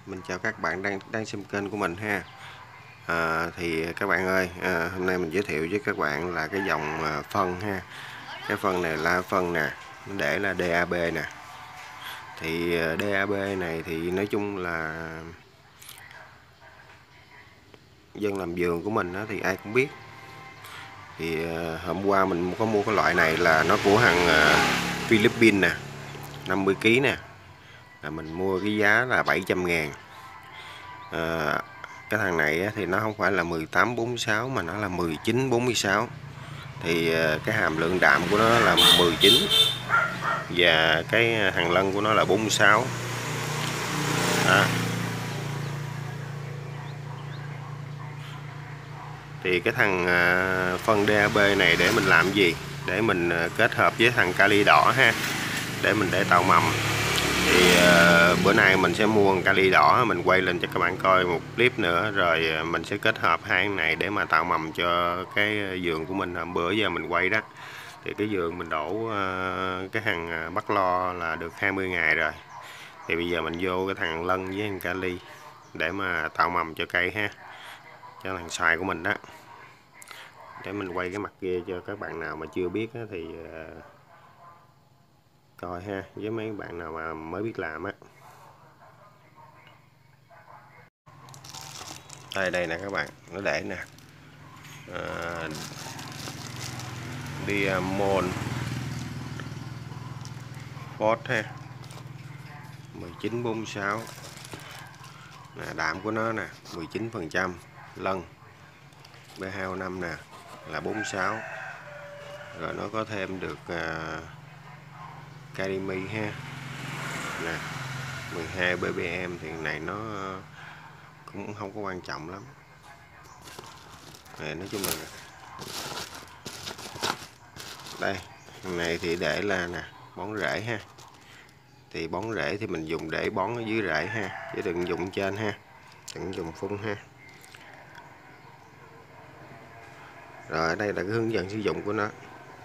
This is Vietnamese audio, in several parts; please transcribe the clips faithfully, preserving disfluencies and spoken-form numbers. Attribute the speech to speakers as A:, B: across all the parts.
A: Mình chào các bạn đang đang xem kênh của mình ha. À, thì các bạn ơi, à, hôm nay mình giới thiệu với các bạn là cái dòng à, phân ha. Cái phân này là phân nè, nó để là đê a bê nè. Thì à, đê a bê này thì nói chung là dân làm vườn của mình á, thì ai cũng biết. Thì à, hôm qua mình có mua cái loại này là nó của hàng à, Philippines nè, năm mươi ki lô gam nè. Là mình mua cái giá là bảy trăm ngàn. À, cái thằng này thì nó không phải là mười tám bốn mươi sáu mà nó là mười chín bốn mươi sáu. Thì cái hàm lượng đạm của nó là mười chín và cái hàng lân của nó là bốn mươi sáu. À, thì cái thằng phân đê a bê này để mình làm gì? Để mình kết hợp với thằng kali đỏ ha, để mình để tạo mầm. Thì uh, bữa nay mình sẽ mua kali đỏ, mình quay lên cho các bạn coi một clip nữa, rồi mình sẽ kết hợp hai cái này để mà tạo mầm cho cái vườn của mình. Hôm bữa giờ mình quay đó thì cái vườn mình đổ uh, cái thằng Bắc Lo là được hai mươi ngày rồi. Thì bây giờ mình vô cái thằng lân với thằng kali để mà tạo mầm cho cây ha, cho thằng xoài của mình đó. Để mình quay cái mặt kia cho các bạn nào mà chưa biết thì uh, coi ha, với mấy bạn nào mà mới biết làm á. Đây đây nè các bạn, nó để nè, à, Diamond Phốt ha, mười chín bốn mươi sáu nè, đạm của nó nè mười chín phần trăm, lân pH năm nè là bốn mươi sáu, rồi nó có thêm được uh, Kadimi ha nè, mười hai ppm. Thì này nó cũng không có quan trọng lắm này, nói chung là đây này thì để là nè bón rễ ha. Thì bón rễ thì mình dùng để bón ở dưới rễ ha, chứ đừng dùng trên ha, đừng dùng phun ha. Rồi ở đây là cái hướng dẫn sử dụng của nó.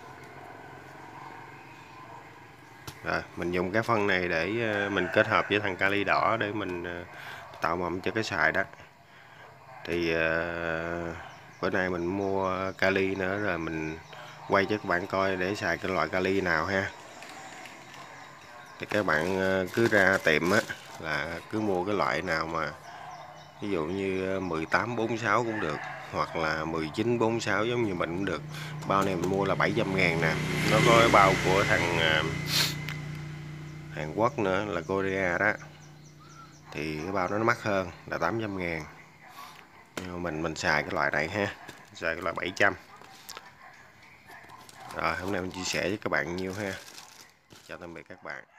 A: Rồi mình dùng cái phân này để mình kết hợp với thằng kali đỏ để mình tạo mầm cho cái xoài đó. Thì uh, bữa nay mình mua kali nữa, rồi mình quay cho các bạn coi để xài cái loại kali nào ha. Thì các bạn cứ ra tiệm á là cứ mua cái loại nào mà ví dụ như mười tám bốn mươi sáu cũng được, hoặc là mười chín bốn mươi sáu giống như mình cũng được. Bao này mình mua là bảy trăm ngàn nè. Nó có cái bao của thằng uh, Hàn Quốc nữa là Korea đó, thì cái bao đó nó mắc hơn là tám trăm ngàn. Nhưng mình mình xài cái loại này ha, xài cái loại bảy trăm. Rồi hôm nay mình chia sẻ với các bạn nhiêu ha. Chào tạm biệt các bạn.